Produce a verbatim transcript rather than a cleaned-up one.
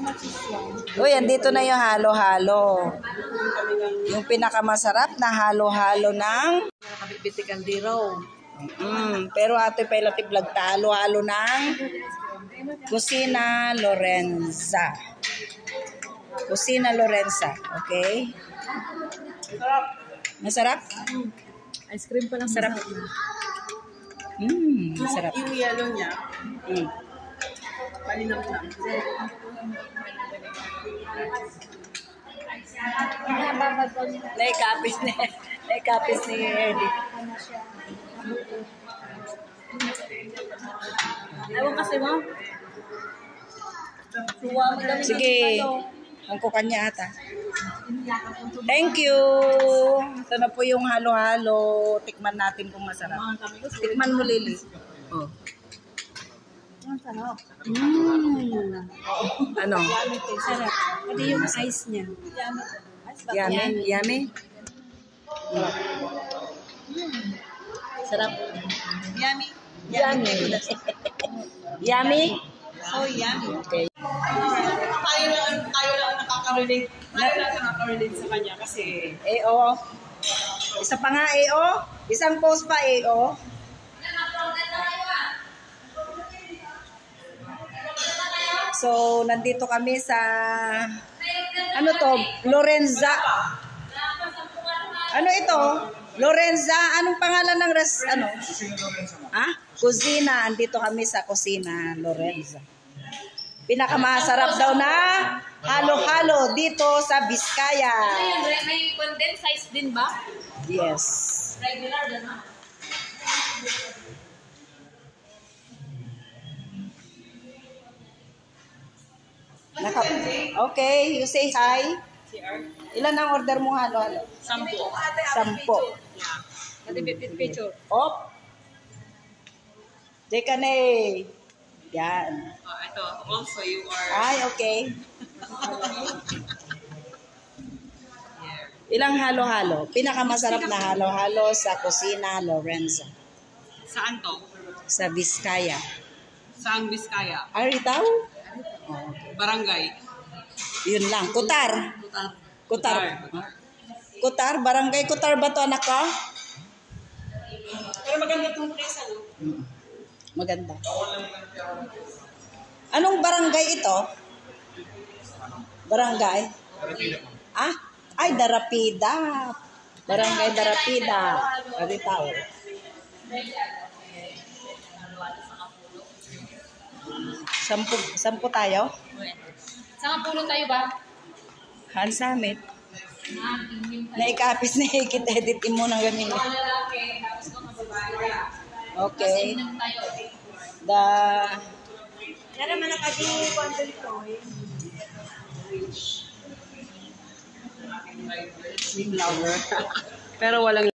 Uy, andito na yung halo-halo. Yung pinakamasarap na halo-halo ng Nakabitbiti kaldero. Mm, pero ate pa ilang vlog ta, halo-halo ng Kusina Lorenza. Kusina Lorenza, okay? Masarap? Ice cream pa lang Sarap. Mm, masarap. Yung yellow niya, Mm. malinam lang. Naikapis ni Naikapis ni Eddie. Ewan kasi mo. Sige. Ang kukanya ata. Thank you. Ito na po yung halo-halo. Tikman natin kung masarap. Tikman mo, Lily. Oh. Ang sarap. Mm. Ano? Sarap. Pati yung ice niya. Yummy? Yummy? Sarap. Yummy. Yummy. Yummy? So yummy. Okay. Tayo lang, tayo lang nakaka-relate. Tayo lang nakaka-relate sa kanya kasi A O. Isa pa nga A O. Isang post pa A O. So, nandito kami sa ano to? Lorenza. Ano ito? Lorenza. Anong pangalan ng res ano? Ah? Kusina. Andito kami sa Kusina Lorenza. Pinakamasarap daw na halo-halo dito sa Biskaya. May condensed size din ba? Yes. Regular din ha? Naka okay, you say hi. Ilan ang order mo halo-halo? sampo. Sampo. Pati picture. Op. Teka na eh. Yan. Oh, ito, also you are Ay, okay. Ilang halo-halo? Pinakamasarap na halo-halo sa Kusina Lorenza. saan to? Sa Biskaya. Saang Biskaya? Aritaw? Barangay. Yun lang. Kutar. Kutar. Kutar. Kutar. Barangay Kutar ba to, anak ko? Pero maganda itong place, ano? Maganda. Anong barangay ito? Barangay? Ah? Ay, Darapida. Barangay Darapida. Aritaw. Sampu, sampu tayo? Saan pulo tayo ba? Han Summit. Ah, tingin tayo. Naikapis na ikit edit mo ng ganyan. Mga lalaki, tapos mga babae. Okay. Inom tayo. The Yan naman nakadi-one dito eh. flower. Pero walang